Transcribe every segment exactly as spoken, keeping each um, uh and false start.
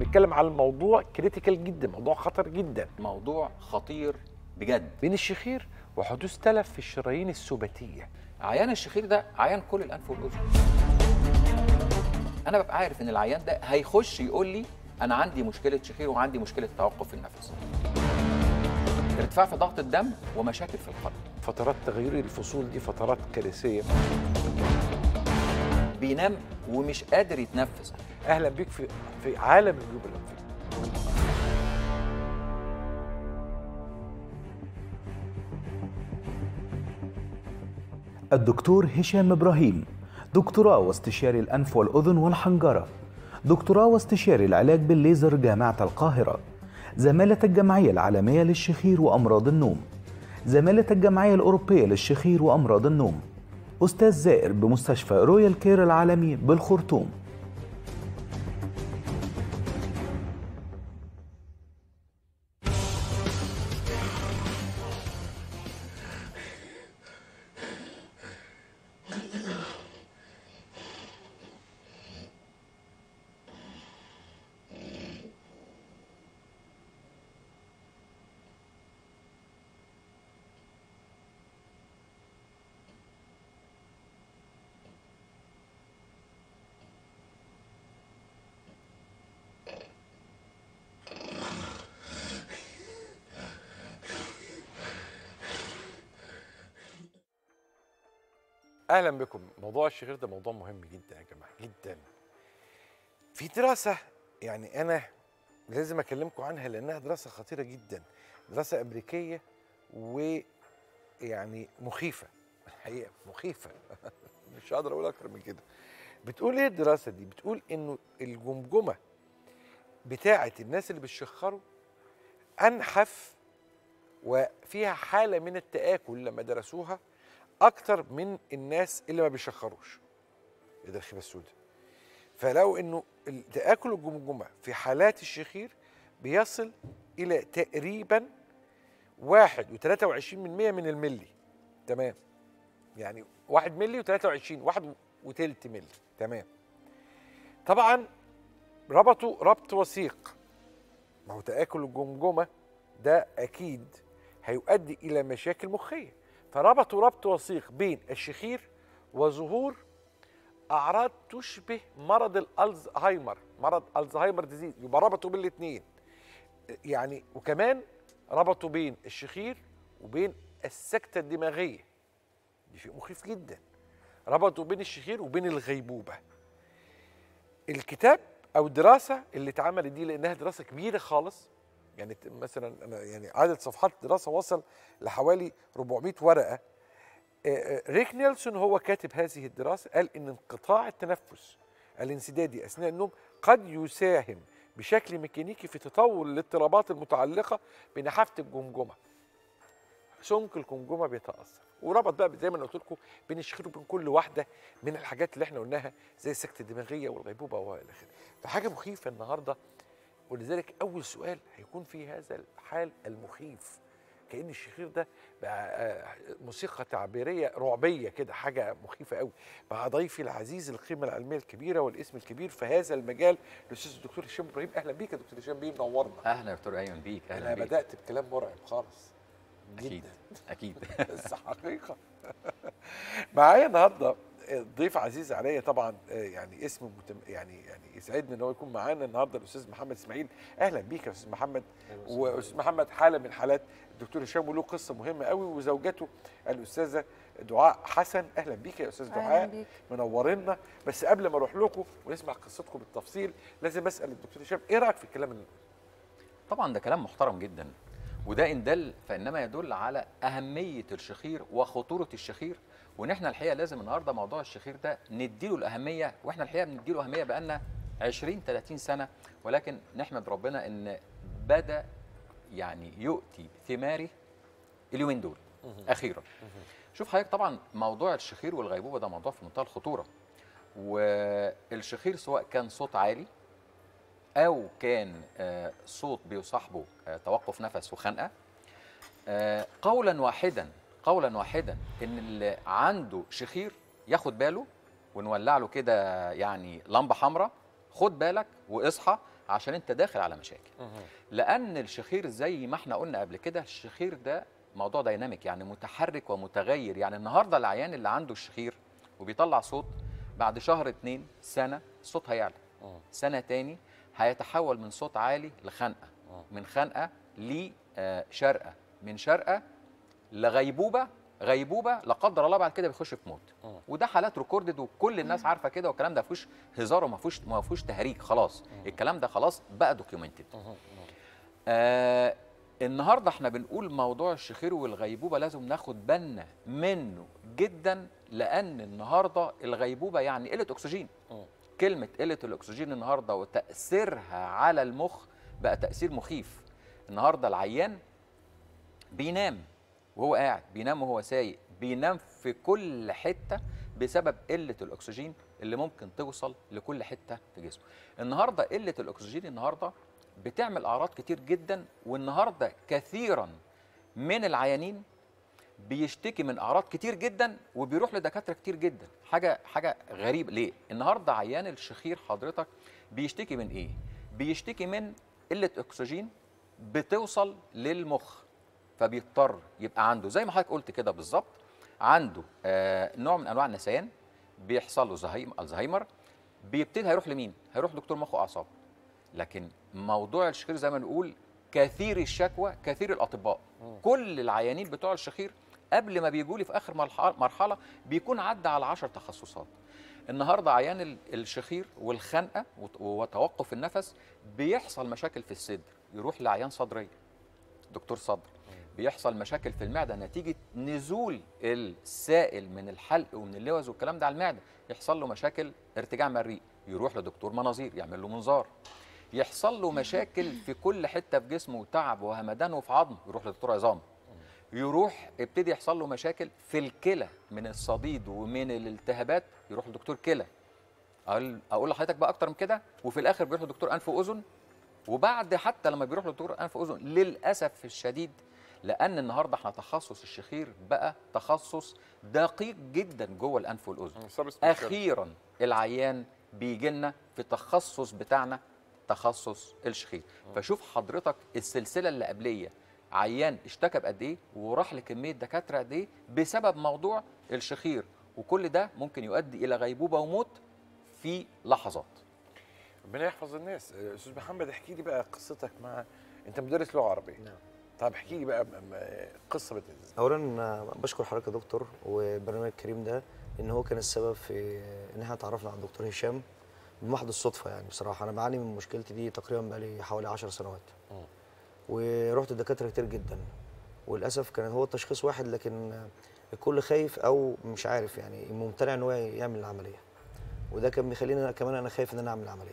بنتكلم على الموضوع كريتيكال جدا، موضوع خطر جدا، موضوع خطير بجد بين الشخير وحدوث تلف في الشرايين السباتيه. عيان الشخير ده عيان كل الانف والاذن. انا ببقى عارف ان العيان ده هيخش يقول لي انا عندي مشكله شخير وعندي مشكله توقف في النفس، ارتفاع في ضغط الدم ومشاكل في القلب. فترات تغير الفصول دي فترات كارثيه. بينام ومش قادر يتنفس. اهلا بيك في في عالم الجيوب الانفيه. الدكتور هشام إبراهيم، دكتوراه واستشاري الأنف والأذن والحنجرة، دكتوراه واستشاري العلاج بالليزر جامعة القاهرة، زمالة الجمعية العالمية للشخير وأمراض النوم، زمالة الجمعية الأوروبية للشخير وأمراض النوم، أستاذ زائر بمستشفى رويال كير العالمي بالخرطوم. اهلا بكم. موضوع الشخير ده موضوع مهم جدا يا جماعه، جدا. في دراسه يعني انا لازم اكلمكم عنها لانها دراسه خطيره جدا، دراسه امريكيه ويعني مخيفه، الحقيقه مخيفه مش هقدر اقول اكتر من كده. بتقول ايه الدراسه دي؟ بتقول انه الجمجمه بتاعه الناس اللي بيشخروا انحف وفيها حاله من التآكل لما درسوها اكتر من الناس اللي ما بيشخروش. ايه ده الخيبه السوداء؟ فلو انه تآكل الجمجمه في حالات الشخير بيصل الى تقريبا واحد وثلاثة وعشرين من مية من الملي. تمام؟ يعني واحد ملي وثلاثة وعشرين، واحد وتلت ملي. تمام. طبعا ربطوا ربط وثيق. ما هو تآكل الجمجمه ده اكيد هيؤدي الى مشاكل مخيه، فربطوا ربط وثيق بين الشخير وظهور اعراض تشبه مرض الالزهايمر، مرض الزهايمر ديزيز، يبقى ربطوا بين الاثنين. يعني وكمان ربطوا بين الشخير وبين السكته الدماغيه. دي شيء مخيف جدا. ربطوا بين الشخير وبين الغيبوبه. الكتاب او الدراسه اللي اتعملت دي لانها دراسه كبيره خالص، يعني مثلا انا يعني عدد صفحات الدراسه وصل لحوالي أربعمائة ورقه. ريك نيلسون هو كاتب هذه الدراسه، قال ان انقطاع التنفس الانسدادي اثناء النوم قد يساهم بشكل ميكانيكي في تطور الاضطرابات المتعلقه بنحافه الجمجمه. سمك الجمجمه بيتاثر، وربط بقى زي ما انا قلت لكم بين الشخير وبين كل واحده من الحاجات اللي احنا قلناها زي السكته الدماغيه والغيبوبه والى اخره. فحاجه مخيفه النهارده، ولذلك أول سؤال هيكون في هذا الحال المخيف، كأن الشخير ده بقى موسيقى تعبيرية رعبية كده، حاجة مخيفة قوي. مع ضيفي العزيز القيمة العلمية الكبيرة والاسم الكبير في هذا المجال الأستاذ الدكتور هشام إبراهيم. أهلا بيك يا دكتور هشام بيه، منورنا. اهلا يا دكتور ايمن بيك. اهلا أنا بيك. بدأت بكلام مرعب خالص اكيد اكيد بس حقيقة. معايا النهارده ضيف عزيز عليا طبعا، يعني اسم متم... يعني يعني يسعدني ان هو يكون معانا النهارده الاستاذ محمد اسماعيل. اهلا بيك يا استاذ محمد. واستاذ محمد حاله من حالات الدكتور هشام وله قصه مهمه قوي، وزوجته الاستاذه دعاء حسن. اهلا بيك يا استاذ دعاء، منورنا. بس قبل ما اروح لكم ونسمع قصتكم بالتفصيل لازم اسال الدكتور هشام ايه رايك في الكلام اللي طبعا ده كلام محترم جدا، وده ان دل فانما يدل على اهميه الشخير وخطوره الشخير، وان احنا الحقيقه لازم النهارده موضوع الشخير ده نديله الاهميه، واحنا الحقيقه بنديله اهميه بقالنا عشرين ثلاثين سنه، ولكن نحمد ربنا ان بدا يعني يؤتي ثماره اليومين دول اخيرا. شوف حضرتك، طبعا موضوع الشخير والغيبوبه ده موضوع في منتهى الخطوره، والشخير سواء كان صوت عالي او كان صوت بيصاحبه توقف نفس وخنقه، قولا واحدا قولا واحدا ان اللي عنده شخير ياخد باله ونولع له كده يعني لمبه حمراء، خد بالك واصحى عشان انت داخل على مشاكل. لان الشخير زي ما احنا قلنا قبل كده، الشخير ده موضوع ديناميك، يعني متحرك ومتغير. يعني النهارده العيان اللي عنده الشخير وبيطلع صوت، بعد شهر اتنين سنه الصوت هيعلى، سنه تاني هيتحول من صوت عالي لخنقه، من خنقه لشرقه، من شرقه لغيبوبه، غيبوبه لا قدر الله بعد كده بيخش في موت. وده حالات ريكوردد وكل الناس عارفه كده، والكلام ده ما فيهوش هزار وما فيهوش ما فيهوش تهريج، خلاص الكلام ده خلاص بقى دوكيومنتد. آه النهارده احنا بنقول موضوع الشخير والغيبوبه لازم ناخد بالنا منه جدا، لان النهارده الغيبوبه يعني قله اكسجين. كلمه قله الاكسجين النهارده وتاثيرها على المخ بقى تاثير مخيف. النهارده العيان بينام وهو قاعد، بينام وهو سايق، بينام في كل حته بسبب قله الاكسجين اللي ممكن توصل لكل حته في جسمه. النهارده قله الاكسجين النهارده بتعمل اعراض كتير جدا، والنهارده كثيرا من العيانين بيشتكي من اعراض كتير جدا وبيروح لدكاتره كتير جدا. حاجه حاجه غريبه. ليه؟ النهارده عيان الشخير حضرتك بيشتكي من ايه؟ بيشتكي من قله اكسجين بتوصل للمخ، فبيضطر يبقى عنده زي ما حضرتك قلت كده بالظبط، عنده آه نوع من انواع النسيان، بيحصل له زهايم الزهايمر، بيبتدي هيروح لمين؟ هيروح دكتور مخ واعصاب. لكن موضوع الشخير زي ما نقول كثير الشكوى كثير الاطباء. كل العيانين بتوع الشخير قبل ما بيجوا لي في اخر مرحله بيكون عدى على عشر تخصصات. النهارده عيان الشخير والخنقه وتوقف النفس بيحصل مشاكل في الصدر، يروح لعيان صدريه دكتور صدر. بيحصل مشاكل في المعده نتيجه نزول السائل من الحلق ومن اللوز والكلام ده على المعده، يحصل له مشاكل ارتجاع مريء، يروح لدكتور مناظير يعمل له منظار. يحصل له مشاكل في كل حته في جسمه وتعب وهمدان وفي عظمه، يروح لدكتور عظام. يروح ابتدي يحصل له مشاكل في الكلى من الصديد ومن الالتهابات، يروح لدكتور كلى. اقول اقول لحضرتك بقى اكتر من كده، وفي الاخر بيروح لدكتور انف واذن. وبعد حتى لما بيروح لدكتور انف واذن للاسف الشديد، لان النهارده احنا تخصص الشخير بقى تخصص دقيق جدا جوه الانف والاذن. اخيرا العيان بيجي لنا في التخصص بتاعنا تخصص الشخير. فشوف حضرتك السلسله اللي قبليه، عيان اشتكى بقد ايه وراح لكميه دكاتره قد ايه بسبب موضوع الشخير، وكل ده ممكن يؤدي الى غيبوبه وموت في لحظات. ربنا يحفظ الناس. استاذ محمد احكي لي بقى قصتك مع، انت مدرس لغه عربيه. نعم. طب احكي لي بقى قصه بدأت ازاي؟ اولا بشكر حضرتك يا دكتور وبرنامج الكريم ده، ان هو كان السبب في ان احنا اتعرفنا على الدكتور هشام بمحض الصدفه. يعني بصراحه انا بعاني من مشكلتي دي تقريبا بقالي حوالي عشر سنوات. م. ورحت لدكاتره كتير جدا، وللاسف كان هو التشخيص واحد، لكن الكل خايف او مش عارف، يعني ممتنع ان هو يعمل العمليه، وده كان بيخليني كمان انا خايف ان انا اعمل العمليه.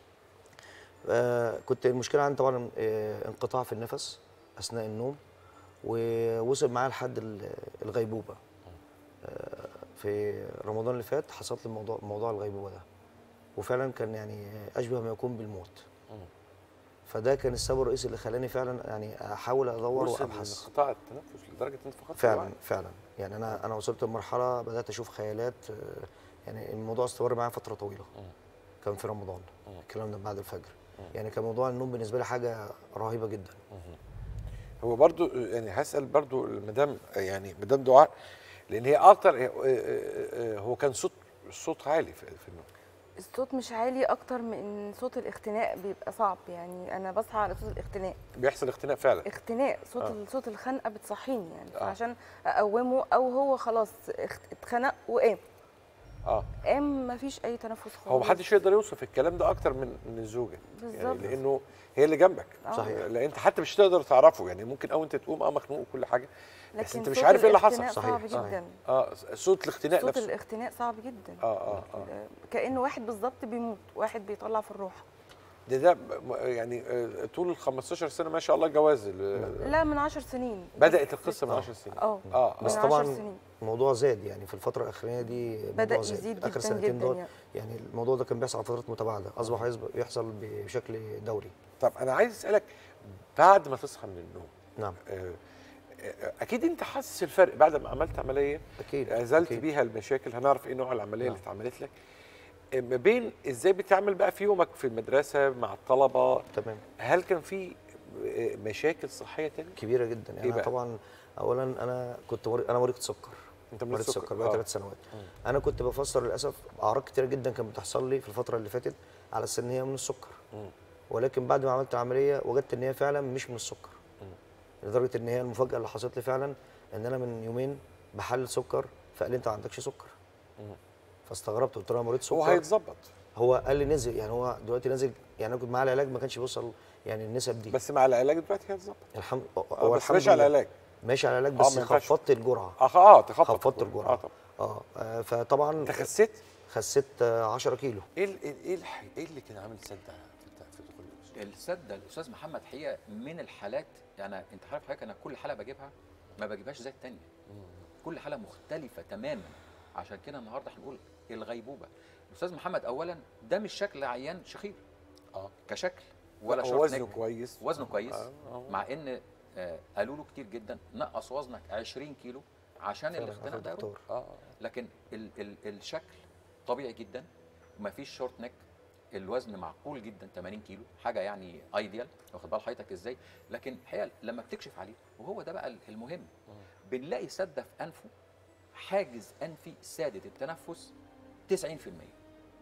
آه كنت المشكله عندي طبعا آه انقطاع في النفس اثناء النوم، ووصل معايا لحد الغيبوبه. آه في رمضان اللي فات حصلت لي موضوع موضوع الغيبوبه ده، وفعلا كان يعني اشبه ما يكون بالموت. فده كان السبب الرئيسي اللي خلاني فعلا يعني احاول ادور وابحث. انقطاع التنفس لدرجه انت فقدت فعلا الوعي. فعلا يعني انا انا وصلت لمرحله بدات اشوف خيالات. يعني الموضوع استمر معايا فتره طويله. كان في رمضان الكلام ده بعد الفجر. يعني كان موضوع النوم بالنسبه لي حاجه رهيبه جدا. هو برضو يعني هسال برضو المدام، يعني مدام دعاء، لان هي اكتر، هو كان صوت صوت عالي في النوم. الصوت مش عالي، اكتر من صوت الاختناق بيبقى صعب. يعني انا بصحى على صوت الاختناق. بيحصل اختناق فعلا. اختناق صوت آه. صوت الخنقه بتصحيني يعني. آه. عشان اقومه، او هو خلاص اتخنق وقام. اه قام مفيش اي تنفس خالص. هو محدش يقدر يوصف الكلام ده اكتر من من الزوجه. بالظبط. يعني لانه هي اللي جنبك. آه. صحيح. لان انت حتى مش هتقدر تعرفه، يعني ممكن او انت تقوم اه مخنوق وكل حاجه، بس انت مش عارف ايه اللي حصل. صحيح. صعب جدا. اه صوت الاختناق نفسه. صوت الاختناق صعب جدا. اه اه اه كأنه واحد بالظبط بيموت، واحد بيطلع في الروح. ده ده يعني طول ال خمستاشر سنه ما شاء الله جواز. لا من عشر سنين بدات القصه من عشر سنين. اه اه بس طبعا الموضوع زاد يعني في الفتره الاخرانيه دي. بدا يزيد جدا اخر سنتين جدا دول يعني. يعني الموضوع ده كان بيحصل على فترات متباعده، اصبح يحصل بشكل دوري. طب انا عايز اسالك، بعد ما تصحى من النوم، نعم، اكيد انت حاسس الفرق بعد ما عملت عمليه. اكيد ازلت أكيد. بيها المشاكل، هنعرف ايه نوع العمليه نعم. اللي اتعملت لك. ما بين ازاي بتعمل بقى في يومك في المدرسه مع الطلبه، تمام. هل كان في مشاكل صحيه تانية؟ كبيره جدا يعني. إيه أنا بقى؟ طبعا اولا انا كنت مر... انا مريض سكر. انت مريض سكر, سكر بقى آه. ثلاث سنوات. انا كنت بفسر للاسف اعراض كتيره جدا كانت بتحصل لي في الفتره اللي فاتت على اساس ان هي من السكر، مم. ولكن بعد ما عملت العمليه وجدت ان هي فعلا مش من السكر. مم. لدرجه ان هي المفاجاه اللي حصلت لي فعلا ان انا من يومين بحلل سكر فقال لي انت ما عندكش سكر. مم. فاستغربت قلت له انا مريض سكر. هو هيتظبط. هو قال لي نزل، يعني هو دلوقتي نازل، يعني انا كنت معاه العلاج ما كانش بيوصل يعني النسب دي. بس مع العلاج دلوقتي هيتظبط. الحمد آه هو بس الحمد ماشي على لله العلاج. ماشي على العلاج آه، بس ما ينفعش. خفضت الجرعه. اه اه تخفض خفضت الجرعه. اه طبعا. اه آه، فطبعا انت خسيت؟ خسيت آه، عشرة كيلو. ايه ال- ايه الح- ايه اللي كان عامل سد في في دخول الأسرة؟ السد ده الاستاذ محمد حقيقه من الحالات، يعني انت عارف حضرتك انا كل حاله بجيبها ما بجيبهاش زي الثانيه. كل حاله مختلفه تماما. عشان كده النهارده هنقول الغيبوبه. الاستاذ محمد اولا ده مش شكل عيان شخير اه كشكل ولا هو شورت وزنه نيك. كويس. وزنه كويس. آه، آه. مع ان آه قالوا له كتير جدا نقص وزنك عشرين كيلو عشان فعلا الاختناق يا ده يروح. دكتور. اه لكن ال ال الشكل طبيعي جدا، مفيش شورت نيك، الوزن معقول جدا ثمانين كيلو، حاجه يعني ايديال، واخد بال حضرتك ازاي؟ لكن الحقيقه لما بتكشف عليه وهو ده بقى المهم، بنلاقي سده في انفه، حاجز انفي سادة التنفس تسعين في المية.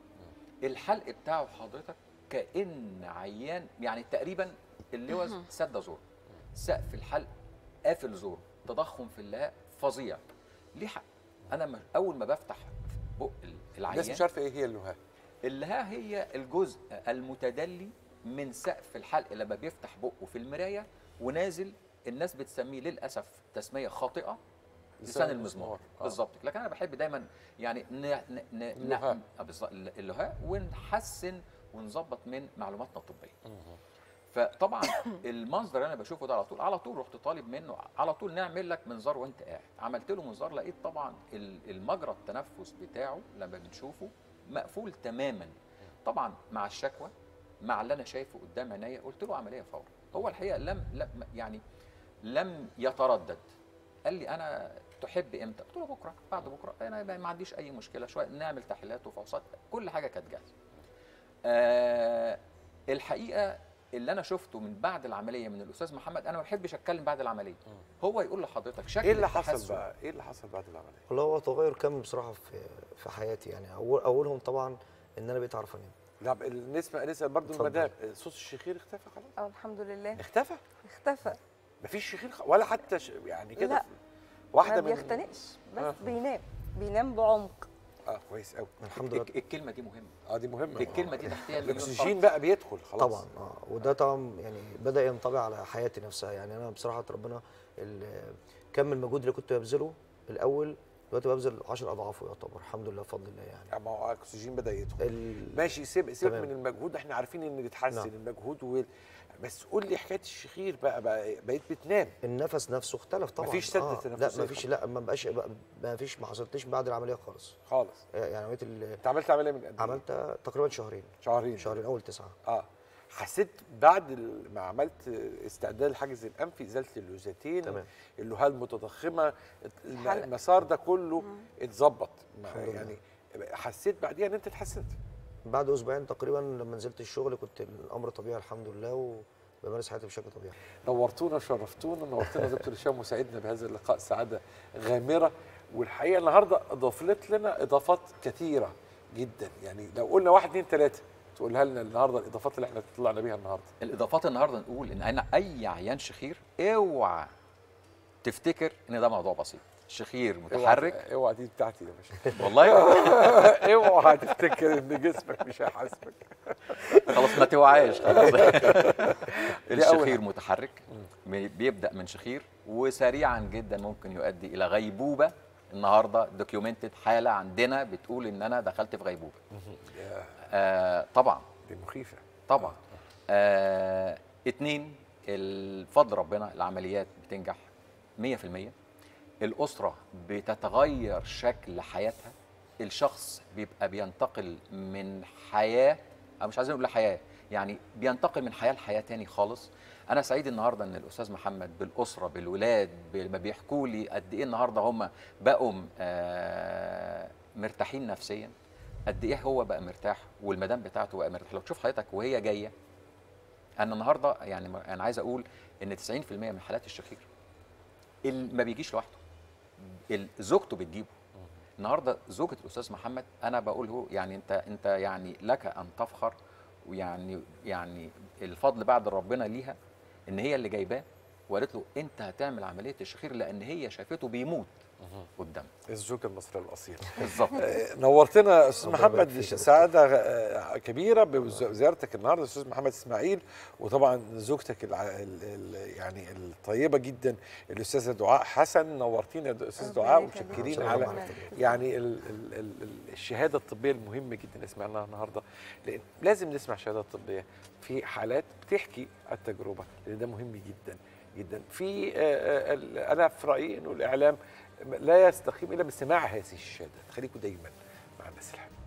الحلق بتاعه حضرتك كأن عيان، يعني تقريبا اللوز سد زور، سقف الحلق قافل زور، تضخم في اللهاء فظيع. ليه حق؟ انا م- اول ما بفتح بق العيان، الناس مش عارفه ايه هي اللهاه. اللهاء هي الجزء المتدلي من سقف الحلق لما بيفتح بقه في المرايه ونازل. الناس بتسميه للاسف تسميه خاطئه لسان المزمار. آه. بالظبط. لكن انا بحب دايما يعني ن ن ن اللهاء. ن- آه بالظبط، اللهاء، ونحسن ونظبط من معلوماتنا الطبيه. فطبعا المنظر اللي انا بشوفه ده على طول على طول رحت طالب منه على طول نعمل لك منظار وانت قاعد. عملت له منظار، لقيت طبعا ال- المجرى التنفس بتاعه لما بنشوفه مقفول تماما. طبعا مع الشكوى، مع اللي انا شايفه قدام عينيا، قلت له عمليه فورا. هو الحقيقه لم لم يعني لم يتردد. قال لي انا تحب امتى؟ قلت له بكره، بعد بكره، انا ما عنديش اي مشكله، شويه نعمل تحليلات وفحوصات، كل حاجه كانت جاهزه. آه الحقيقه اللي انا شفته من بعد العمليه من الاستاذ محمد، انا ما بحبش اتكلم بعد العمليه، هو يقول لحضرتك شكل ايه اللي حصل التحسن. بقى؟ ايه اللي حصل بعد العمليه؟ والله هو تغير كامل بصراحه في في حياتي يعني. أول اولهم طبعا ان انا بقيت اعرف انام. لا نسمع نسال برضه اتفضل. المدام، صوت الشخير اختفى خلاص؟ اه الحمد لله اختفى؟ اختفى. مفيش شخير خ... ولا حتى ش... يعني كده لا، واحده ما من بيختنقش بس آه. بينام بينام بعمق. اه كويس قوي. الحمد لله. الك- الكلمه دي مهمه. اه دي مهمه. الكلمه دي تحتيها مليون الاكسجين خط. بقى بيدخل خلاص. طبعا اه وده طبعا يعني بدا ينطبع على حياتي نفسها. يعني انا بصراحه ربنا ال- كم المجهود اللي كنت ببذله الاول دلوقتي ببذل عشر اضعافه يعتبر، الحمد لله بفضل الله يعني. ما هو الاكسجين بدا يدخل. ال- ماشي، سيب سيب تمام. من المجهود، احنا عارفين ان بيتحسن نعم. المجهود و... بس قول لي حكايه الشخير بقى, بقى بقيت بتنام. النفس نفسه اختلف طبعا. مفيش سد آه تنفسي لا مفيش، لا ما بقاش ما فيش، ما حصلتش بعد العمليه خالص. خالص. يعني عمليه ال- انت عملت عمليه من قد ايه؟ عملت تقريبا شهرين. شهرين. شهرين اول تسعه. اه حسيت بعد ال- ما عملت استعداد الحاجز الانفي، ازاله اللوزتين، تمام. اللهاه المتضخمه، الم- الحلق. المسار ده كله اتظبط ما- الحمد لله. يعني حسيت بعديها ان انت اتحسنت؟ بعد اسبوعين تقريبا لما نزلت الشغل كنت الامر طبيعي الحمد لله، وبمارس حياتي بشكل طبيعي. نورتونا وشرفتونا، نورتنا يا دكتور هشام وسعدنا بهذا اللقاء سعاده غامره. والحقيقه النهارده اضافت لنا اضافات كثيره جدا، يعني لو قلنا واحد اثنين ثلاثه تقولها لنا النهارده الاضافات اللي احنا طلعنا بيها النهارده. الاضافات النهارده نقول ان انا اي عيان شخير اوعى تفتكر ان ده موضوع بسيط. شخير متحرك، اوعى اوعى دي بتاعتي يا باشا. والله اوعى تفتكر ان جسمك مش هيحاسبك. خلاص ما توعاش خلاص. أول الشخير حاجة. متحرك، بيبدا من شخير وسريعا جدا ممكن يؤدي الى غيبوبه. النهارده دوكيومنتد حاله عندنا بتقول ان انا دخلت في غيبوبه. آه طبعا دي مخيفه طبعا. آه اتنين، الفضل ربنا العمليات بتنجح مية في المية. الأسرة بتتغير شكل حياتها. الشخص بيبقى بينتقل من حياة، أو مش عايزين نقول حياة، يعني بينتقل من حياة لحياة تاني خالص. أنا سعيد النهاردة إن الأستاذ محمد بالأسرة بالولاد ما بيحكوا لي قد إيه النهاردة هم بقوا آه مرتاحين نفسيا. قد ايه هو بقى مرتاح والمدام بتاعته بقى مرتاح. لو تشوف حضرتك وهي جايه، انا النهارده يعني انا عايز اقول ان تسعين في المية من حالات الشخير اللي ما بيجيش لوحده، ال- زوجته بتجيبه. النهارده زوجة الاستاذ محمد انا بقول له يعني انت انت يعني لك ان تفخر، ويعني يعني الفضل بعد ربنا ليها ان هي اللي جايباه، وقالت له انت هتعمل عمليه الشخير لان هي شافته بيموت قدام. الزوجة المصرية الأصيلة. بالظبط. آه، نورتنا أستاذ ربنا يبارك محمد، فيك يا دكتور. سعادة آه، كبيرة بزيارتك النهاردة أستاذ محمد إسماعيل، وطبعا زوجتك الع... ال... ال... يعني الطيبة جدا الأستاذة دعاء حسن. نورتينا يا أستاذ ربنا دعاء، يخليك. ومتشكرين شكراً على على يعني ال... ال... ال... ال- الشهادة الطبية المهمة جدا اللي سمعناها النهاردة، لأن لازم نسمع شهادات طبية في حالات بتحكي التجربة، لأن ده مهم جدا جدا. في آه، آه، أنا في رأيي إنه الإعلام لا يستقيم الا بسماع هذه الشهادات. خليكم دايما مع الناس الحلوه.